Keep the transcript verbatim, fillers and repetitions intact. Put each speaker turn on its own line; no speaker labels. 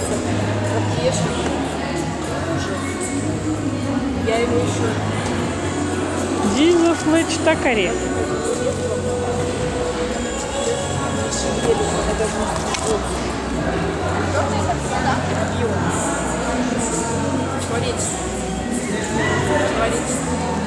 называется? Объешен. Я его еще...
Дизов мечтакари.
Смотрите. Смотрите.